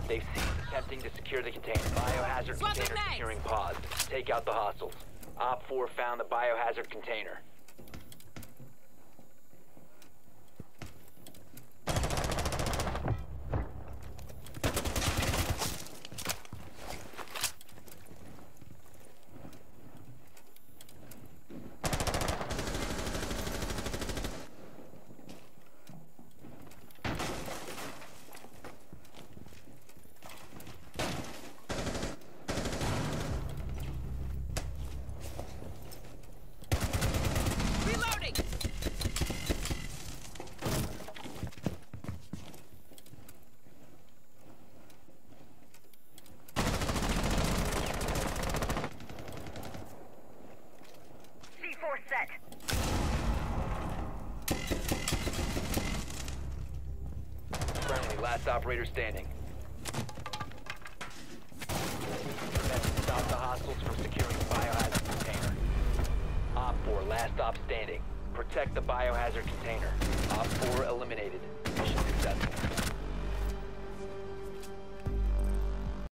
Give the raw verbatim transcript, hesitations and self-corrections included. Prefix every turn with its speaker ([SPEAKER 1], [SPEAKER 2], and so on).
[SPEAKER 1] They've ceased attempting to secure the container. Biohazard
[SPEAKER 2] Swapping
[SPEAKER 1] container
[SPEAKER 2] mags.
[SPEAKER 1] securing paused. Take out the hostiles. Op four found the biohazard container.
[SPEAKER 2] Reloading!
[SPEAKER 3] C four set.
[SPEAKER 1] Friendly, last operator standing. Stop the hostiles from securing the biohazard container. Op four, last stop standing. Protect the biohazard container. Op four